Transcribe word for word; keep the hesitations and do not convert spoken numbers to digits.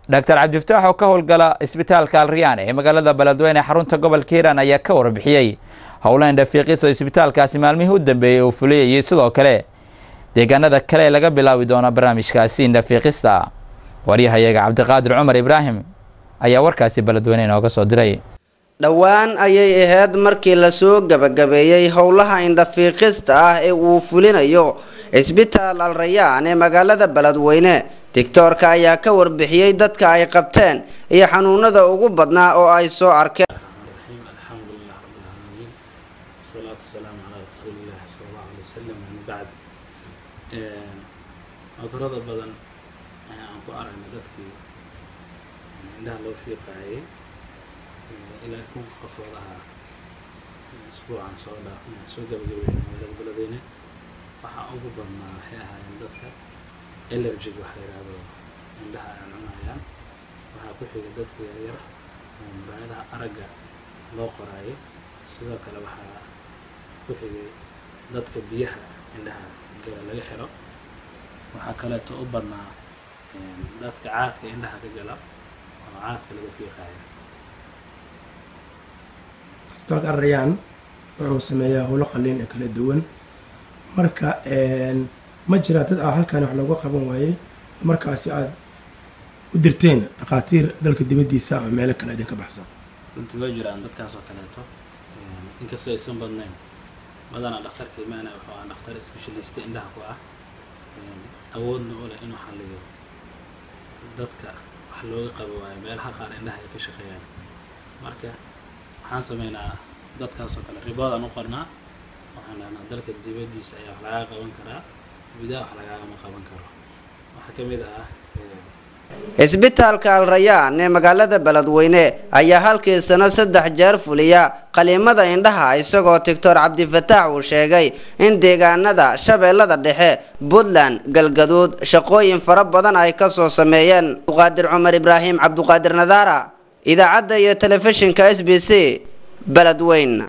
دكتور عبد الفتاح oo ka howlgala isbitaalka Al-Rayyan ee magaalada Beledweyne xarunta gobolka Hiiraan ayaa ka warbixiyay howlaha indhafiiqis oo isbitaalkaasi maalmihii u dambeeyay uu fuliyay sidoo kale deegaanada kale laga bilaawi doono barnaamijkaasi indhafiiqista. Wariyahayaga Cabdiqaadir Cumar Ibraahim ayaa warkaasi Beledweyne inooga soo diray. dhawaan ayay ahayd markii la soo gabagabeeyay howlaha indhafiiqista ah ee uu fulinayo isbitaal Al-Rayyan ee magaalada Beledweyne. Tiktorka ayaa ka warbixiyay dadka ay qabteen iyo xanuunada ugu badnaa oo ay soo arkeen. Alxamdulillah rabbil aalamiin. Salaatu salaamu ala rasuulillah sallallahu alayhi wasallam. Bacd ee cudurrada badan aan ku aragnay dadkii indhaha loo fiiqayay ilaa ku qafoodaha isbuucan soo dhaafnay soo gabagabeeyay magaalada Beledweyne. waxa ugu badnaa waxay ahaayeen dadka allergic waxa la yiraahdo indhaha cunayaan. waxa ku xigay dadka yar oo muraayadaha aragga loo qoraayo. sidoo kale waxa ku xigay dadka biyaha indhaha gala laga xiro. waxa kale oo u badnaa dadka caadka indhaha ka gala oo caadka laga fiiqayo. isbitaalka Al-Rayyan wuxuu sameeyaa howlo qalliin kala duwan. marka een ma jira dad halkan wax lagu qaban waayay markaas aad u dirteen dhaqaatiir dalka dibadiisa ama meel kale idin ka baxsan. runtii way jiraan dadkaas oo kaleeto in kastoo aysan badnayn badana dhakhtarka imaana wuxuu ahaa dhakhtar specialist indhaha ku ah awoodna u leh inuu xalliyo dadka wax looga qabo waayo meelaha qaar indhaha ay ka shaqeeyaan. marka waxaan sameynaa dadkaas oo kale ribood aan u qornaa waxaan dalka dibadiisa ayaa wax laga qaban karaa gudaha wax laga ma qaban karo. waxa kamid ah isbitaalka Al-Rayyan ee magaalada Beledweyne ayaa halkii sano saddex jeer fuliya qaliimada indhaha isagoo Doctor Cabdi Fataax uu sheegay in deegaanada Shabeellada Dhexe, Puntland, Galgaduud shaqooyin fara badan ay ka soo sameeyeen. Cabdiqaadir Cumar Ibraahim, Cabdiqaadir Nadaara, idaacadda iyo telefishinka S B C Beledweyne.